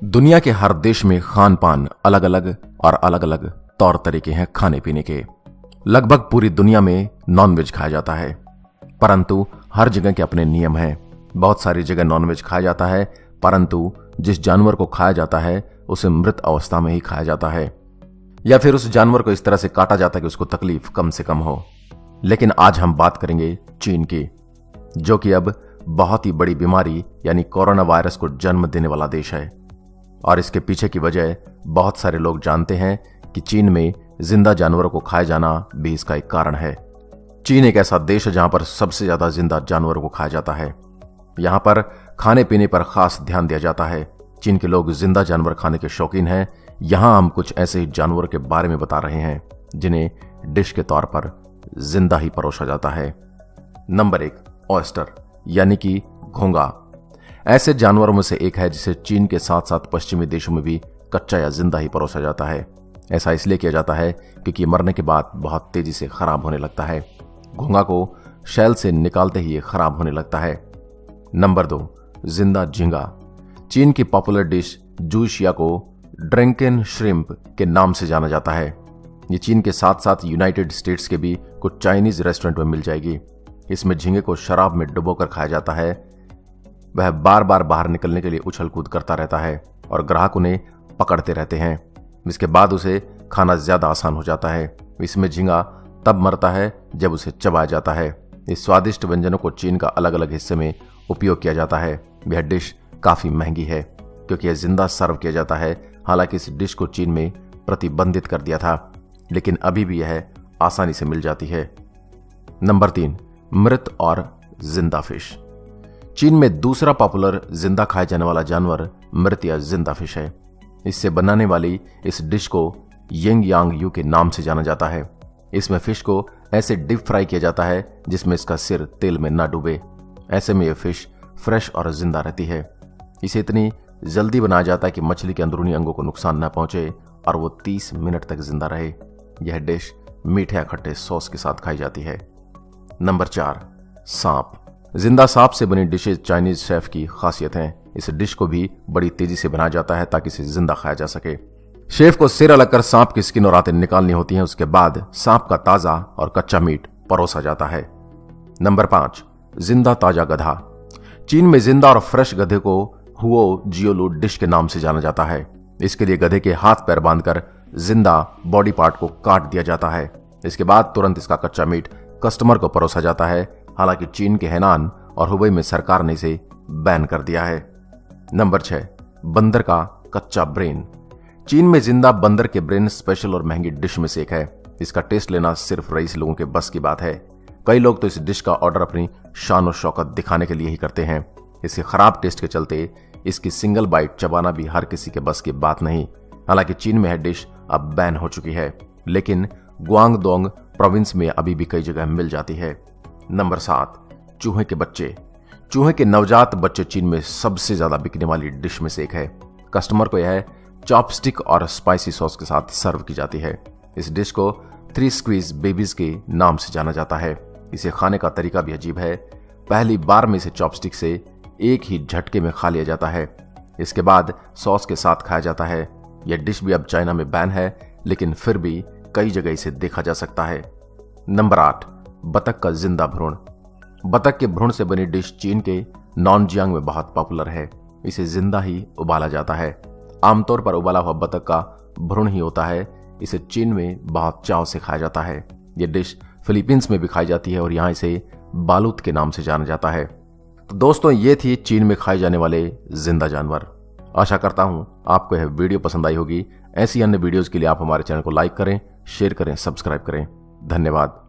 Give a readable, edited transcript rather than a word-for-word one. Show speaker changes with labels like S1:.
S1: दुनिया के हर देश में खान पान अलग अलग और अलग अलग तौर तरीके हैं खाने पीने के। लगभग पूरी दुनिया में नॉनवेज खाया जाता है, परंतु हर जगह के अपने नियम हैं। बहुत सारी जगह नॉनवेज खाया जाता है, परंतु जिस जानवर को खाया जाता है उसे मृत अवस्था में ही खाया जाता है, या फिर उस जानवर को इस तरह से काटा जाता है कि उसको तकलीफ कम से कम हो। लेकिन आज हम बात करेंगे चीन की, जो कि अब बहुत ही बड़ी बीमारी यानी कोरोना वायरस को जन्म देने वाला देश है। और इसके पीछे की वजह बहुत सारे लोग जानते हैं कि चीन में जिंदा जानवरों को खाया जाना भी इसका एक कारण है। चीन एक ऐसा देश है जहां पर सबसे ज्यादा जिंदा जानवरों को खाया जाता है। यहां पर खाने पीने पर खास ध्यान दिया जाता है। चीन के लोग जिंदा जानवर खाने के शौकीन हैं। यहां हम कुछ ऐसे जानवर के बारे में बता रहे हैं जिन्हें डिश के तौर पर जिंदा ही परोसा जाता है। नंबर 1, ऑयस्टर यानी कि घोंगा। ऐसे जानवरों में से एक है जिसे चीन के साथ साथ पश्चिमी देशों में भी कच्चा या जिंदा ही परोसा जाता है। ऐसा इसलिए किया जाता है क्योंकि मरने के बाद बहुत तेजी से खराब होने लगता है। घोंगा को शैल से निकालते ही ये खराब होने लगता है। नंबर 2, जिंदा झींगा। चीन की पॉपुलर डिश जूशिया को ड्रंकन श्रिम्प के नाम से जाना जाता है। ये चीन के साथ साथ यूनाइटेड स्टेट्स के भी कुछ चाइनीज रेस्टोरेंट में मिल जाएगी। इसमें झींगे को शराब में डुबोकर खाया जाता है। वह बार बार बाहर निकलने के लिए उछल कूद करता रहता है और ग्राहक उन्हें पकड़ते रहते हैं। इसके बाद उसे खाना ज्यादा आसान हो जाता है। इसमें झींगा तब मरता है जब उसे चबाया जाता है। इस स्वादिष्ट व्यंजनों को चीन का अलग अलग हिस्से में उपयोग किया जाता है। यह डिश काफी महंगी है क्योंकि यह जिंदा सर्व किया जाता है। हालांकि इस डिश को चीन में प्रतिबंधित कर दिया था, लेकिन अभी भी यह आसानी से मिल जाती है। नंबर 3, मृत और जिंदा फिश। चीन में दूसरा पॉपुलर जिंदा खाए जाने वाला जानवर मृत या जिंदा फिश है। इससे बनाने वाली इस डिश को यंग यांग यू के नाम से जाना जाता है। इसमें फिश को ऐसे डीप फ्राई किया जाता है जिसमें इसका सिर तेल में न डूबे। ऐसे में यह फिश फ्रेश और जिंदा रहती है। इसे इतनी जल्दी बनाया जाता है कि मछली के अंदरूनी अंगों को नुकसान न पहुंचे और वो 30 मिनट तक जिंदा रहे। यह डिश मीठे या खट्टे सॉस के साथ खाई जाती है। नंबर 4, सांप। जिंदा सांप से बनी डिशेज चाइनीज शेफ की खासियत हैं। इस डिश को भी बड़ी तेजी से बनाया जाता है ताकि इसे जिंदा खाया जा सके। शेफ को सिर अलग कर सांप की स्किन और आंतें निकालनी होती हैं। उसके बाद सांप का ताजा और कच्चा मीट परोसा जाता है। नंबर 5, जिंदा ताजा गधा। चीन में जिंदा और फ्रेश गधे को हुओ जियोलू डिश के नाम से जाना जाता है। इसके लिए गधे के हाथ पैर बांधकर जिंदा बॉडी पार्ट को काट दिया जाता है। इसके बाद तुरंत इसका कच्चा मीट कस्टमर को परोसा जाता है। हालांकि चीन के हैनान और हुबई में सरकार ने इसे बैन कर दिया है। नंबर 6, बंदर का कच्चा ब्रेन। चीन में जिंदा बंदर के ब्रेन स्पेशल और महंगी डिश में से एक है। इसका टेस्ट लेना सिर्फ रईस लोगों के बस की बात है। कई लोग तो इस डिश का ऑर्डर अपनी शान और शौकत दिखाने के लिए ही करते हैं। इसके खराब टेस्ट के चलते इसकी सिंगल बाइट चबाना भी हर किसी के बस की बात नहीं। हालांकि चीन में यह डिश अब बैन हो चुकी है, लेकिन गुआंगडोंग प्रोविंस में अभी भी कई जगह मिल जाती है। नंबर 7, चूहे के बच्चे। चूहे के नवजात बच्चे चीन में सबसे ज्यादा बिकने वाली डिश में से एक है। कस्टमर को यह चॉपस्टिक और स्पाइसी सॉस के साथ सर्व की जाती है। इस डिश को 3 स्क्वीज बेबीज के नाम से जाना जाता है। इसे खाने का तरीका भी अजीब है। पहली बार में इसे चॉपस्टिक से एक ही झटके में खा लिया जाता है। इसके बाद सॉस के साथ खाया जाता है। यह डिश भी अब चाइना में बैन है, लेकिन फिर भी कई जगह इसे देखा जा सकता है। नंबर 8, बतख का जिंदा भ्रूण। बतख के भ्रूण से बनी डिश चीन के नॉनजियांग में बहुत पॉपुलर है। इसे जिंदा ही उबाला जाता है। आमतौर पर उबाला हुआ बतख का भ्रूण ही होता है। इसे चीन में बहुत चाव से खाया जाता है। यह डिश फिलीपींस में भी खाई जाती है और यहाँ इसे बालूत के नाम से जाना जाता है। तो दोस्तों, ये थी चीन में खाए जाने वाले जिंदा जानवर। आशा करता हूं आपको यह वीडियो पसंद आई होगी। ऐसी अन्य वीडियोस के लिए आप हमारे चैनल को लाइक करें, शेयर करें, सब्सक्राइब करें। धन्यवाद।